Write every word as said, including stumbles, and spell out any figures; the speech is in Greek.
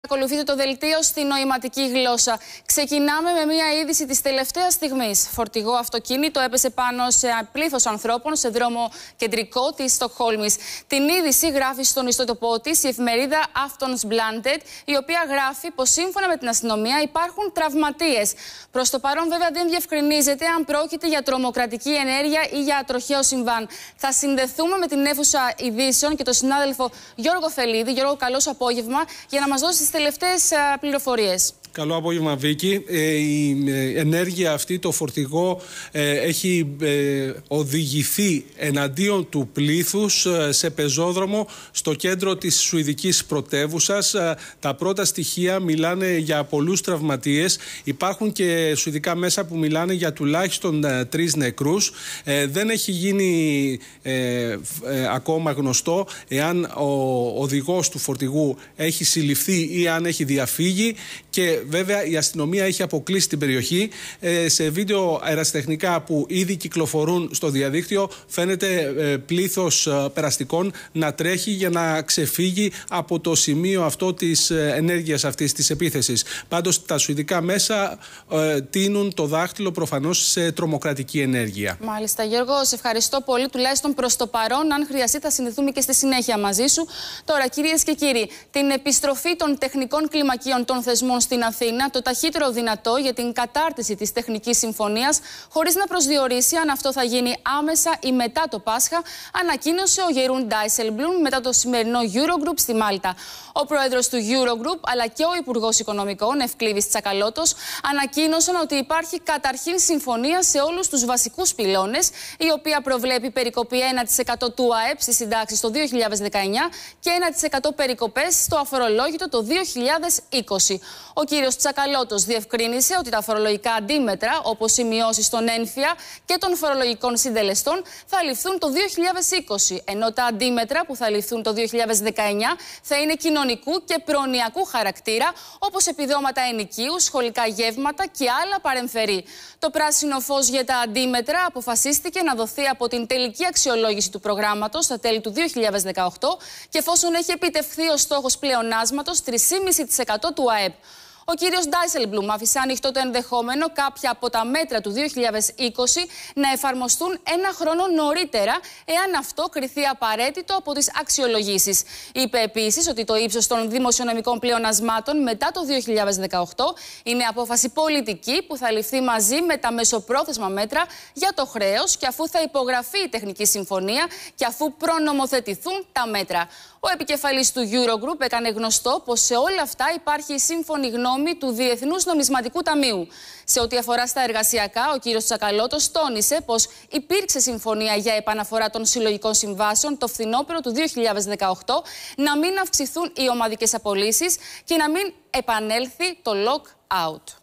Ακολουθείτε το δελτίο στη νοηματική γλώσσα. Ξεκινάμε με μία είδηση της τελευταίας στιγμής. Φορτηγό αυτοκίνητο έπεσε πάνω σε πλήθος ανθρώπων σε δρόμο κεντρικό της Στοκχόλμης. Την είδηση γράφει στον ιστότοπό της η εφημερίδα Aftonbladet, η οποία γράφει πως σύμφωνα με την αστυνομία υπάρχουν τραυματίες. Προς το παρόν, βέβαια, δεν διευκρινίζεται αν πρόκειται για τρομοκρατική ενέργεια ή για τροχαίο συμβάν. Θα συνδεθούμε με την αίθουσα ειδήσεων και τον συνάδελφο Γιώργο Φελίδη. Γιώργο, καλώς απόγευμα, για να μας δώσει τις τελευταίες πληροφορίες. Καλό απόγευμα, Βίκη. Ε, η ε, ενέργεια αυτή, το φορτηγό, ε, έχει ε, οδηγηθεί εναντίον του πλήθους ε, σε πεζόδρομο στο κέντρο της σουηδικής πρωτεύουσας. Ε, τα πρώτα στοιχεία μιλάνε για πολλούς τραυματίες. Υπάρχουν και σουηδικά μέσα που μιλάνε για τουλάχιστον ε, τρεις νεκρούς. Ε, δεν έχει γίνει ε, ε, ακόμα γνωστό εάν ο οδηγός του φορτηγού έχει συλληφθεί ή αν έχει διαφύγει. Και βέβαια η αστυνομία έχει αποκλείσει την περιοχή. Ε, σε βίντεο αεραστεχνικά που ήδη κυκλοφορούν στο διαδίκτυο φαίνεται ε, πλήθος ε, περαστικών να τρέχει για να ξεφύγει από το σημείο αυτό της ε, ενέργειας αυτής της επίθεσης. Πάντως τα σουηδικά μέσα ε, τίνουν το δάχτυλο προφανώς σε τρομοκρατική ενέργεια. Μάλιστα, Γιώργο, σε ευχαριστώ πολύ, τουλάχιστον προς το παρόν. Αν χρειαστεί θα συνδεθούμε και στη συνέχεια μαζί σου. Τώρα, κυρίες και κύριοι, την επιστροφή των τεχνικών κλιμακίων των θεσμών στην Αθήνα το ταχύτερο δυνατό για την κατάρτιση της τεχνικής συμφωνίας, χωρίς να προσδιορίσει αν αυτό θα γίνει άμεσα ή μετά το Πάσχα, ανακοίνωσε ο Γερούν Ντάισελμπλουμ μετά το σημερινό Eurogroup στη Μάλτα. Ο πρόεδρος του Eurogroup αλλά και ο Υπουργός Οικονομικών, Ευκλήδης Τσακαλώτος, ανακοίνωσαν ότι υπάρχει καταρχήν συμφωνία σε όλους τους βασικούς πυλώνες, η οποία προβλέπει περικοπή ένα τοις εκατό του ΑΕΠ στις συντάξεις το δύο χιλιάδες δεκαεννιά και ένα τοις εκατό περικοπές στο αφορολόγητο το δύο χιλιάδες είκοσι. Ο κύριος Τσακαλώτος διευκρίνησε ότι τα φορολογικά αντίμετρα, όπως οι μειώσεις στον ένφια και των φορολογικών συντελεστών, θα ληφθούν το δύο χιλιάδες είκοσι, ενώ τα αντίμετρα που θα ληφθούν το δύο χιλιάδες δεκαεννιά θα είναι κοινωνικού και προνοιακού χαρακτήρα, όπως επιδόματα ενοικίου, σχολικά γεύματα και άλλα παρεμφερή. Το πράσινο φως για τα αντίμετρα αποφασίστηκε να δοθεί από την τελική αξιολόγηση του προγράμματος στα τέλη του δύο χιλιάδες δεκαοκτώ και εφόσον έχει επιτευχθεί ο στόχος πλεονάσματος τρία κόμμα πέντε τοις εκατό του ΑΕΠ. Ο κύριος Ντάισελμπλουμ άφησε ανοιχτό το ενδεχόμενο κάποια από τα μέτρα του δύο χιλιάδες είκοσι να εφαρμοστούν ένα χρόνο νωρίτερα, εάν αυτό κριθεί απαραίτητο από τις αξιολογήσεις. Είπε επίσης ότι το ύψος των δημοσιονομικών πλεονασμάτων μετά το δύο χιλιάδες δεκαοκτώ είναι απόφαση πολιτική που θα ληφθεί μαζί με τα μεσοπρόθεσμα μέτρα για το χρέος και αφού θα υπογραφεί η τεχνική συμφωνία και αφού προνομοθετηθούν τα μέτρα. Ο επικεφαλής του Eurogroup έκανε γνωστό πως σε όλα αυτά υπάρχει σύμφωνη γνώμη του Διεθνούς Νομισματικού Ταμείου. Σε ό,τι αφορά στα εργασιακά, ο κύριος Τσακαλώτος τόνισε πως υπήρξε συμφωνία για επαναφορά των συλλογικών συμβάσεων το φθινόπωρο του δύο χιλιάδες δεκαοκτώ, να μην αυξηθούν οι ομαδικές απολύσεις και να μην επανέλθει το lock-out.